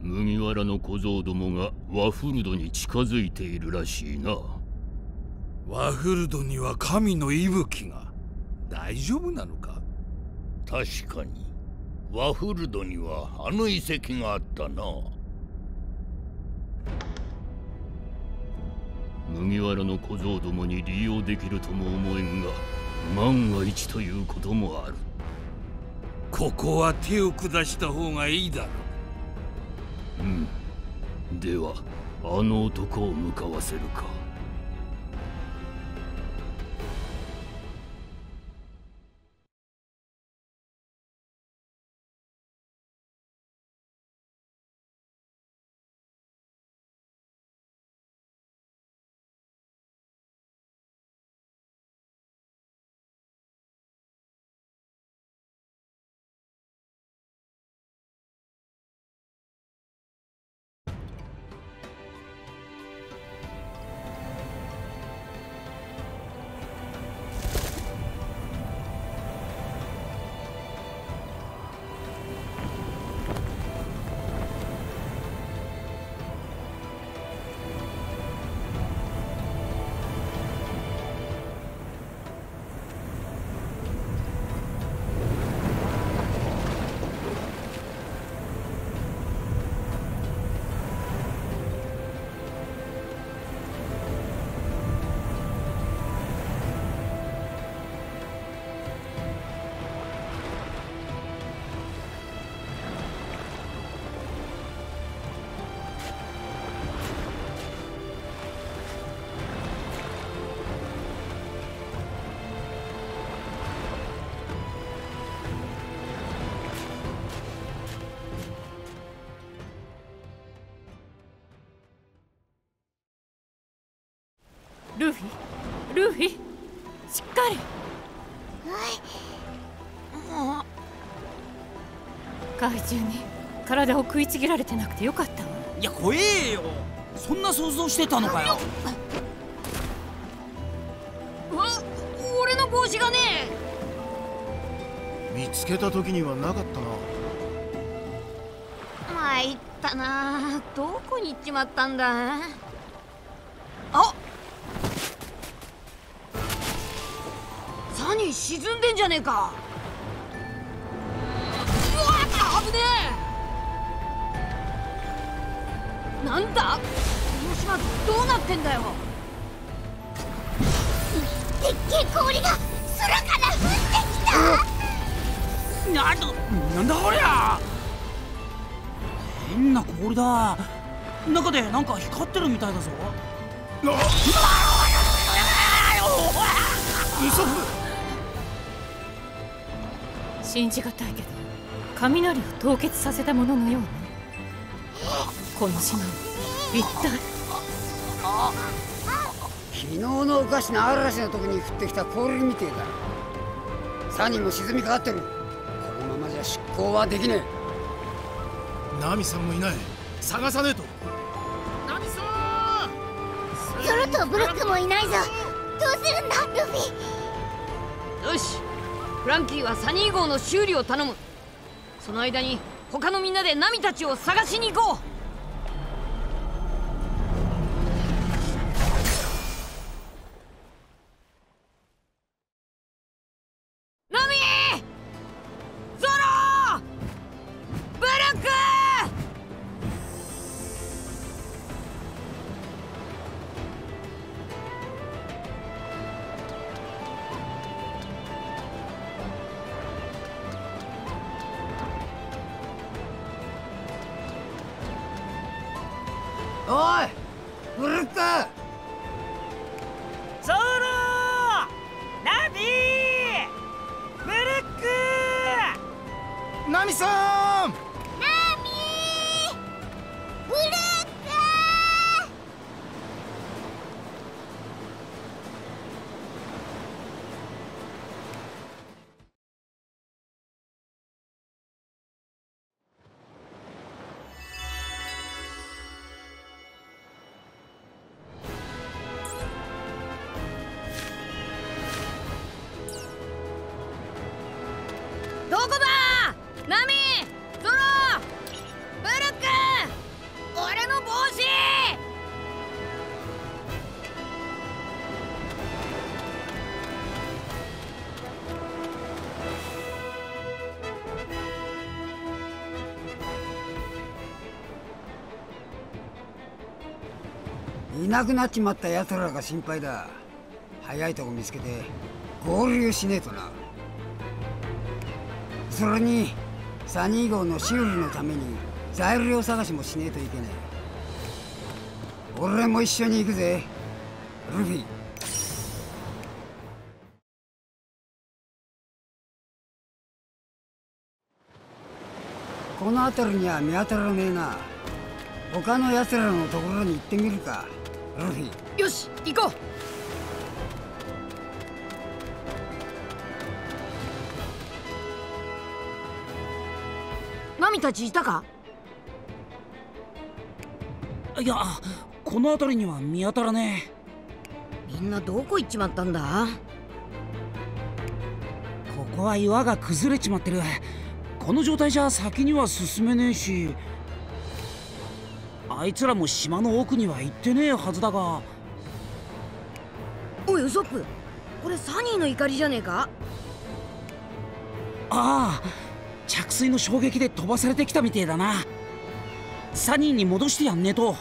麦わらの小僧どもがワフルドに近づいているらしいな。 ワフルドには神の息吹が。大丈夫なのか？ 確かにワフルドにはあの遺跡があったな。麦わらの小僧どもに利用できるとも思えんが、万が一ということもある。 ここは手を下した方がいいだろう。ではあの男を向かわせるか。 ルフィ、しっかり。怪獣に体を食いちぎられてなくてよかったわ。 いや怖えよ。そんな想像してたのかよ。 俺の帽子がねえ。見つけた時にはなかったな。 参ったな。どこに行っちまったんだ。あ、サニー沈んでんじゃねえか。うわっ、危ねえ。なんだこの島どうなってんだよ。でっけえ氷が空から降ってきた。 なんだこりゃ。変な氷だ。中でなんか光ってるみたいだぞ。 信じがたいけど雷を凍結させたもののようね。この島は一体。 昨日のおかしな嵐の時に降ってきた氷みてえだ。サニーも沈みかかってる。このままじゃ出港はできねえ。ナミさんもいない。探さねえと。 ナミさん。ゾロとブロックもいないぞ。どうするんだルフィ。よし、フランキーはサニー号の修理を頼む。その間に他のみんなでナミたちを探しに行こう。ナミ、ゾロ、ブルック。 おいブルック。 ゾロ、ナミ、ブルック。 ナミさん。 ナミ、ブルック。どこだナミ、ゾロ、ブルック。 いなくなっちまった奴らが心配だ。早いとこ見つけて合流しねえとな。それにサニー号の修理のために材料探しもしねえといけねえ。俺も一緒に行くぜルフィ。この辺りには見当たらねえな。他の奴らのところに行ってみるかルフィ。 よし行こう。ナミたちいたか？ いや、この辺りには見当たらねえ。みんなどこ行っちまったんだ？ ここは岩が崩れちまってる。この状態じゃ先には進めねえし、あいつらも島の奥には行ってねえはずだが。 おいウソップ、これサニーの怒りじゃねえか？ ああ、着水の衝撃で飛ばされてきたみてえだな。サニーに戻してやんねえと。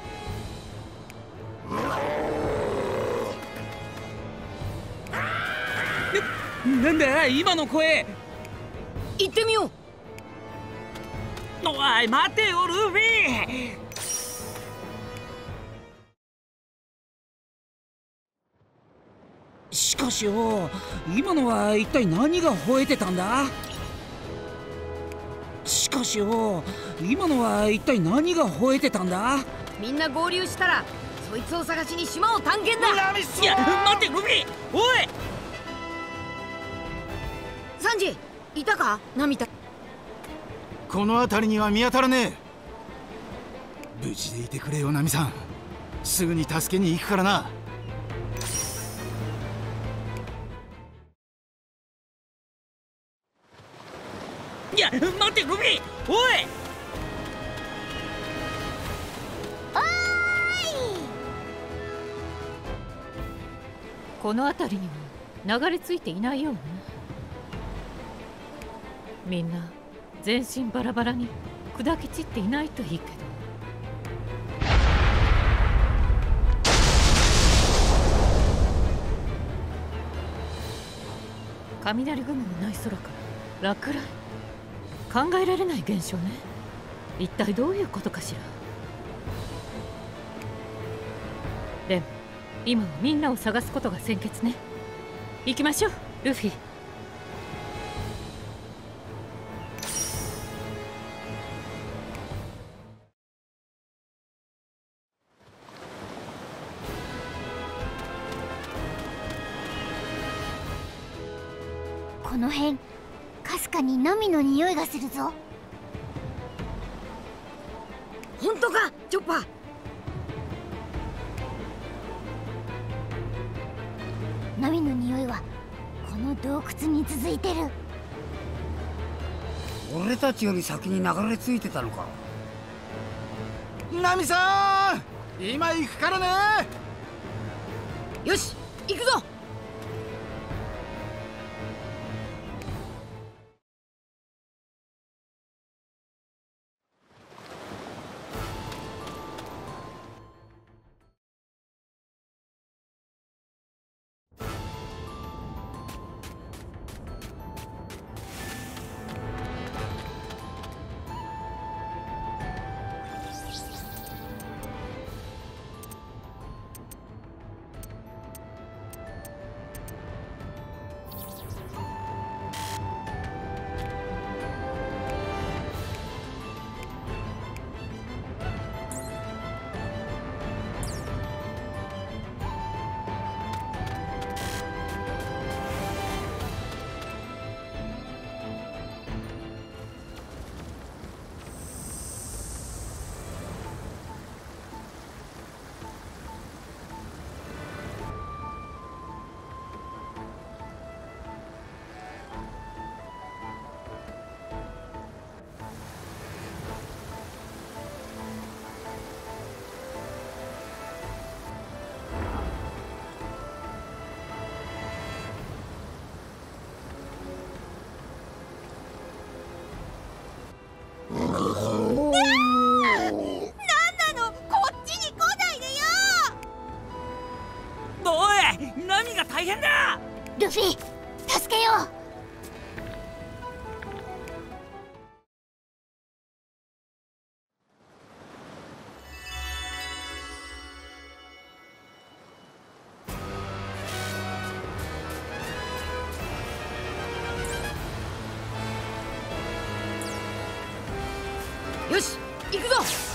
なんだ今の声。 行ってみよう。 おい待てよルフィ。しかしよ、今のは一体何が吠えてたんだ？しかしよ、今のは一体何が吠えてたんだ？ みんな合流したらそいつを探しに島を探検だ。 いや待ってルフィ、おいサンジいたか？ナミた。 この辺りには見当たらねえ。無事でいてくれよナミさん。すぐに助けに行くからな。 いや待ってルフィ、おい。 この辺りには流れ着いていないようね。みんな全身バラバラに砕け散っていないといいけど。雷雲のない空から落雷、考えられない現象ね。一体どういうことかしら。でも今はみんなを探すことが先決ね。行きましょうルフィ。 この辺かすかにナミの匂いがするぞ。 本当かチョッパー？ ナミの匂いはこの洞窟に続いてる。 俺たちより先に流れ着いてたのか。 ナミさん今行くからね。 よし行くぞ。 なんなの、こっちに来ないでよ。 大変だ。 ルフィ、助けよう。 よし、行くぞ。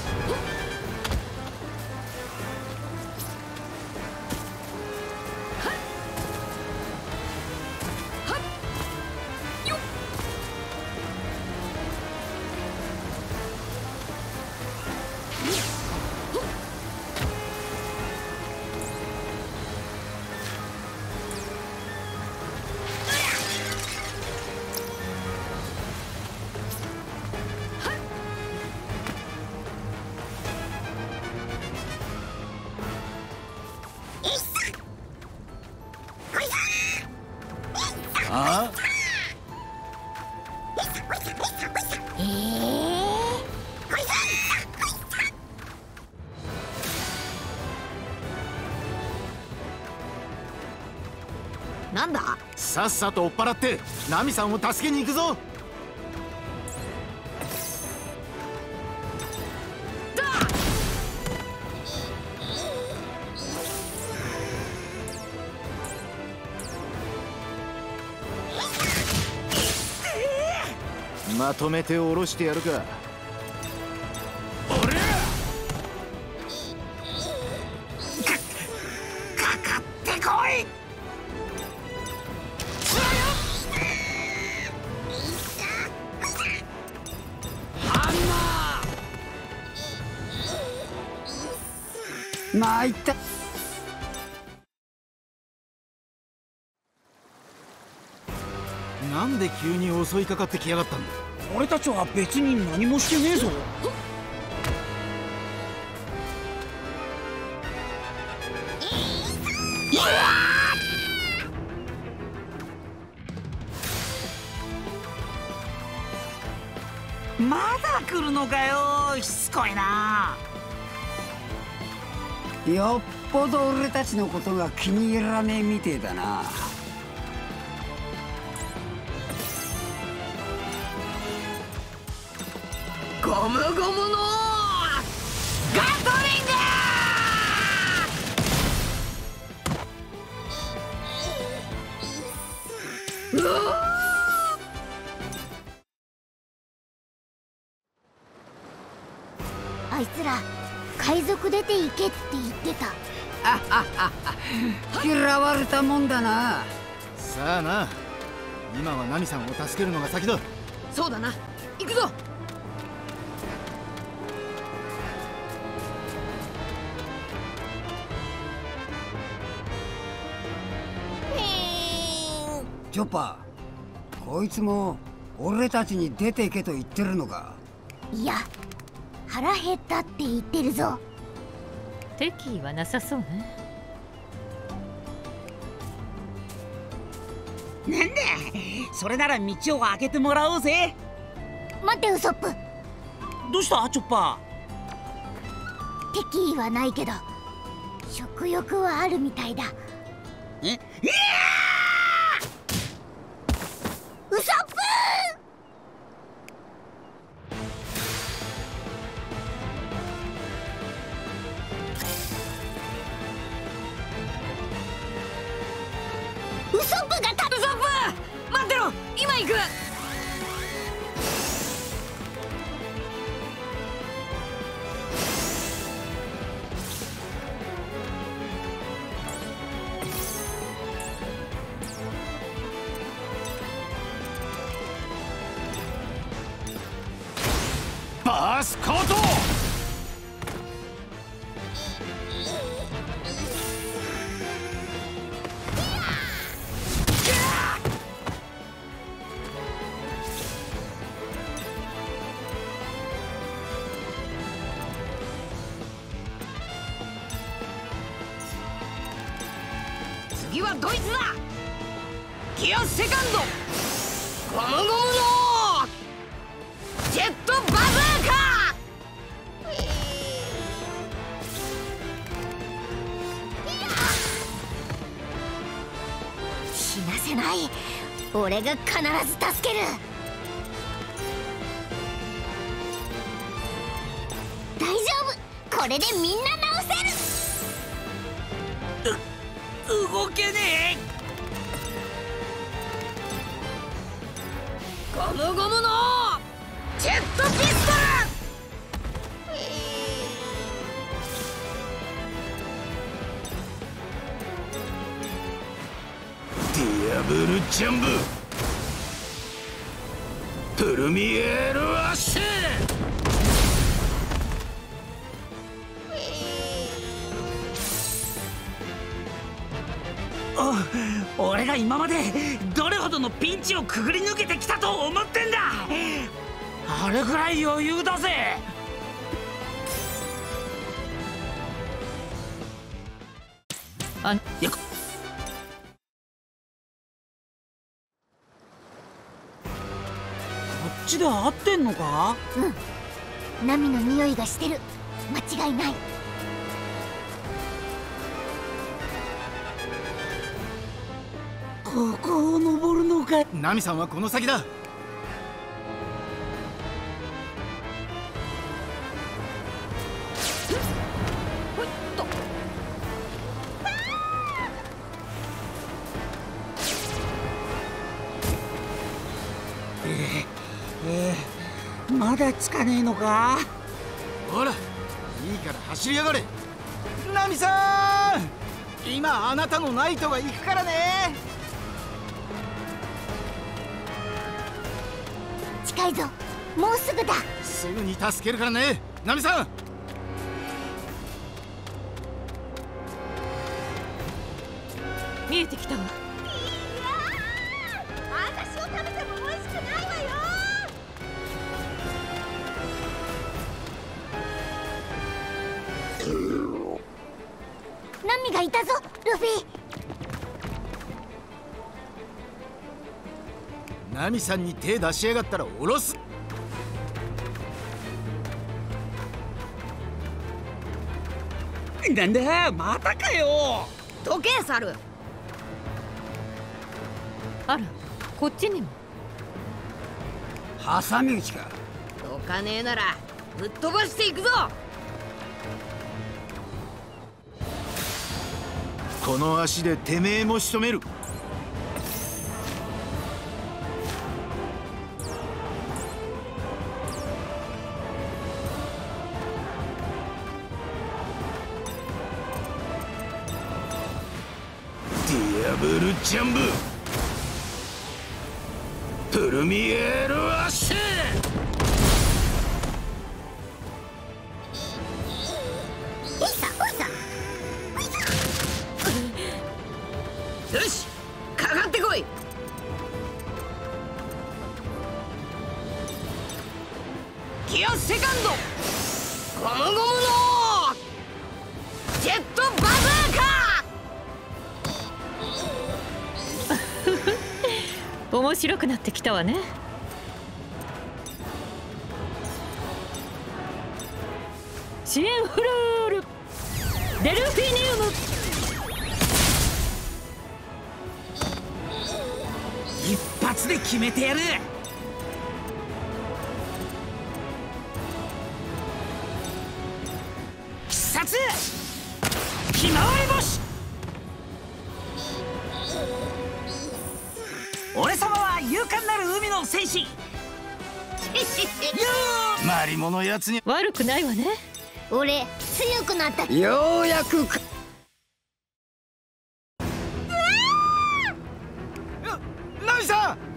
あなんだ。 さっさと追っ払ってナミさんを助けに行くぞ。まとめて下ろしてやるか。 おりゃかかってこい。 まあいった。 なんで急に襲いかかってきやがったんだ。 俺たちは別に何もしてねえぞ。まだ来るのかよ、しつこいな。 よっぽど俺たちのことが気に入らねえみてえだな。 ゴムゴムのガトリング。うわあいつら海賊出て行けって言ってた。 嫌われたもんだな。 さあな、今はナミさんを助けるのが先だ。 そうだな、行くぞ。 チョッパー、こいつも俺たちに出てけと言ってるのか。 いや、腹減ったって言ってるぞ。 敵意はなさそうね。 なんだ、それなら道を開けてもらおうぜ。 待ってウソップ、 どうしたチョッパ敵意はないけど食欲はあるみたいだ。 ー。 ウソップウソップがたウソップ、待ってろ、今行く。 バースコート。 次はドイツだ。ギアセカンド、ゴムゴムのジェットバズーカ。 せない。俺が必ず助ける。大丈夫、これでみんな直せる。 動けねゴムゴムのジェットピストル。 ディアブルジャンブプルミエールアッシェ。 俺が今までどれほどのピンチをくぐり抜けてきたと思ってんだ。あれぐらい余裕だぜ。よこっちで合ってんのか？ うん、ナミの匂いがしてる。間違いない。 ここを登るのか。 ナミさんはこの先だ。 まだつかねえのか？ ほら、いいから走りやがれ。ナミさん、今あなたのナイトが行くからね。 近いぞ、もうすぐだ。 すぐに助けるからね、ナミさん。 見えてきたわ。 私を食べても美味しくないわよ。ナミがいたぞ、ルフィ。 ナミさんに手出しやがったら下ろす。 なんだ、またかよ。 どけサル。 あら、こっちにも。 挟み撃ちか。 どかねえならぶっ飛ばしていくぞ。 この足でてめえも仕留める。 ディアブルジャンブプルミエールアッシェ。 よし、かかってこい。ギアセカンドゴムゴムのジェットバズーカ。 面白くなってきたわね。シエンフルールデルフィニウム。 一発で決めてやる。必殺ひまわり星。俺様は勇敢なる海の戦士。 マリモのやつに悪くないわね。 俺強くなった。 ようやくか。 ナミさん。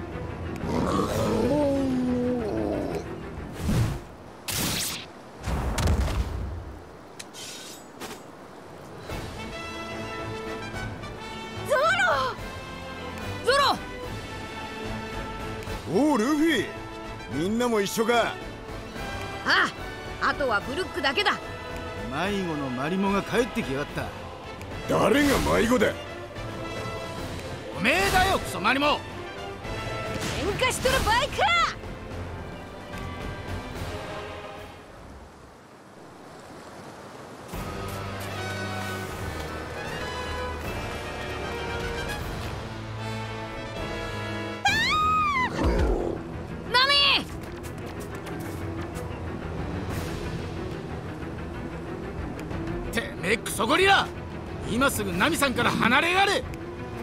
ゾロ。 おうルフィ、みんなも一緒か。 ああ、あとはブルックだけだ。 迷子のマリモが帰ってきやがった。 誰が迷子だ。 おめえだよ、クソマリモ。 喧嘩しとる場合か。 メックソゴリラ、今すぐナミさんから離れやれ。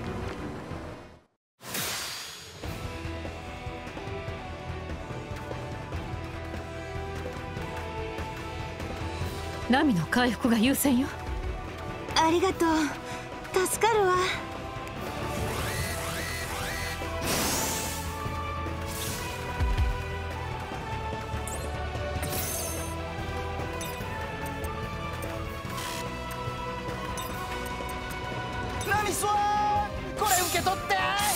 ナミの回復が優先よ。 ありがとう、助かるわ。 ナミスワン、これ受け取って。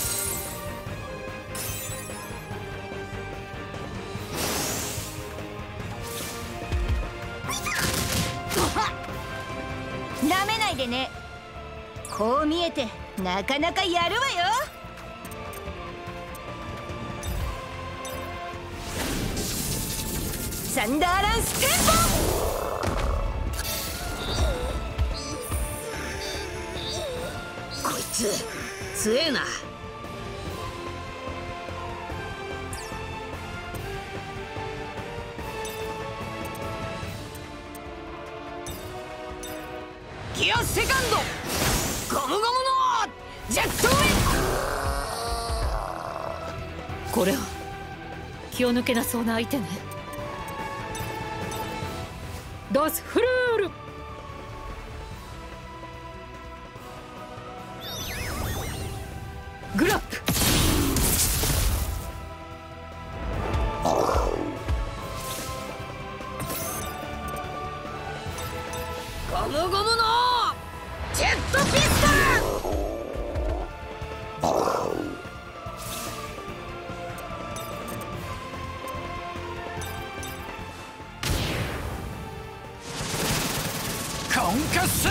なめないでね。こう見えてなかなかやるわよ。サンダーランステンポ。こいつ強えな。ギアセカンド、ゴムゴムのジェットウィン。 これは気を抜けなそうな相手ね。ダースフルール。グラップ。 ゴムゴムのジェットピストル。 コンカス。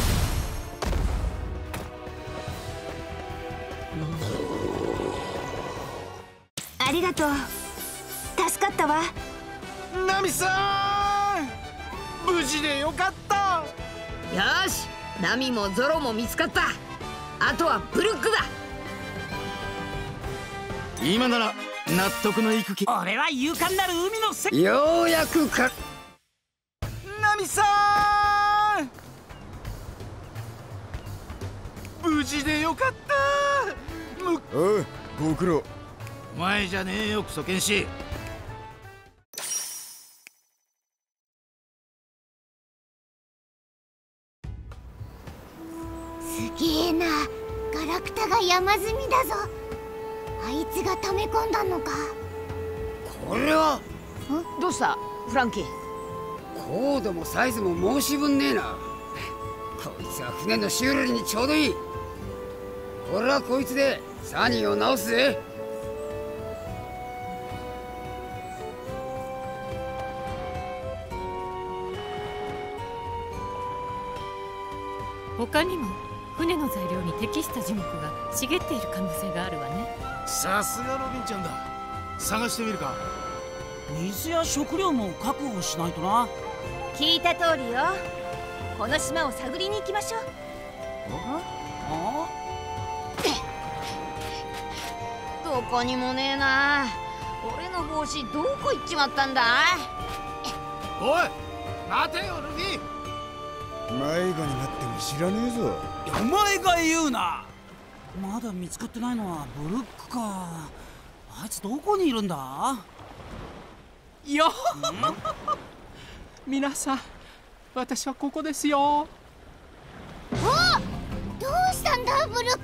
ありがとう、助かったわ。 ナミさん、無事でよかった。 よし、ナミもゾロも見つかった。あとはブルックだ。 今なら納得のいく気。 俺は勇敢なる海のせ。 ようやくか。 ナミさん、無事でよかった。 おう、ご苦労。 お前じゃねえよ、クソ剣士。 すげえな、ガラクタが山積みだぞ。あいつが溜め込んだのか。 これはどうしたフランキー。 高度もサイズも申し分ねえな。こいつは船の修理にちょうどいい。俺はこいつでサニーを直すぜ。 他にも船の材料に適した樹木が茂っている可能性があるわね。 さすがロビンちゃんだ。探してみるか。 水や食料も確保しないとな。 聞いた通りよ。この島を探りに行きましょう。どこにもねえな。俺の帽子どこ行っちまったんだ。 おい、待てよルフィ。 迷子になっても知らねえぞ。 お前が言うな。まだ見つかってないのはブルックか。あいつどこにいるんだよ皆さん、私はここですよ。 お、どうしたんだブルック。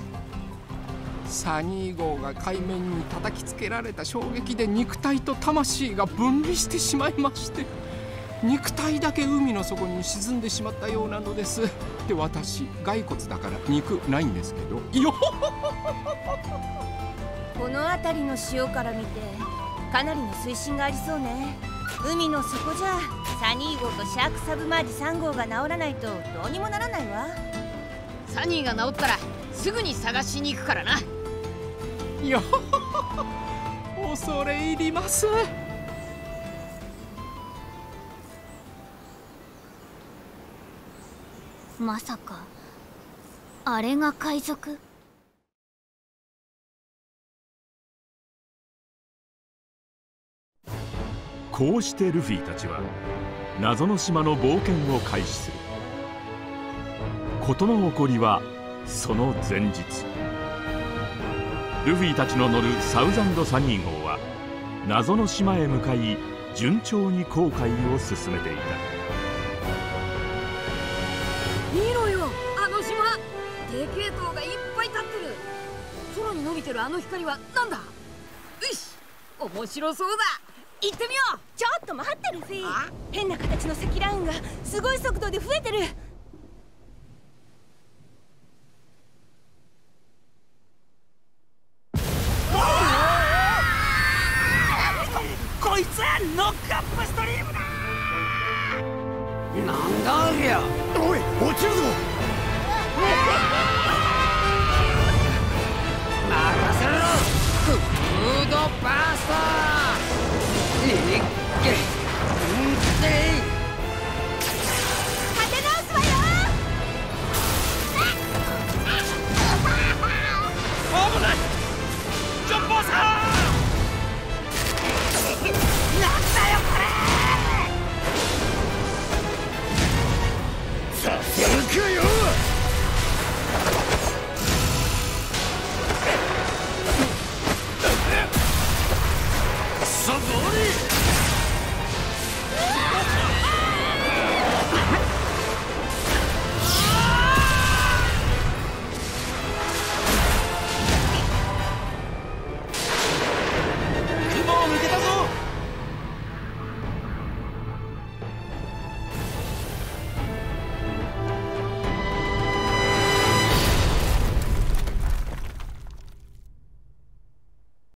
サニー号が海面に叩きつけられた衝撃で肉体と魂が分離してしまいまして、肉体だけ海の底に沈んでしまったようなのです。で、私骸骨だから肉ないんですけどよこの辺りの潮から見てかなりの水深がありそうね。海の底じゃサニー号とシャークサブマージ3号が治らないとどうにもならないわ。サニーが治ったらすぐに探しに行くからな。 よ恐れ入ります。 まさかあれが海賊。 こうしてルフィたちは謎の島の冒険を開始する。 事の起こりはその前日、ルフィたちの乗るサウザンド・サニー号は謎の島へ向かい順調に航海を進めていた。 見ろよ、あの島。でけえ塔がいっぱい立ってる。空に伸びてるあの光はなんだ。よし、面白そうだ。行ってみよう。 ちょっと待ってルフィ。変な形の積乱雲がすごい速度で増えてる。 こいつはノックアップストリームだ。 なんだありゃ。 おい、落ちるぞ。 任せろ。フードバースト。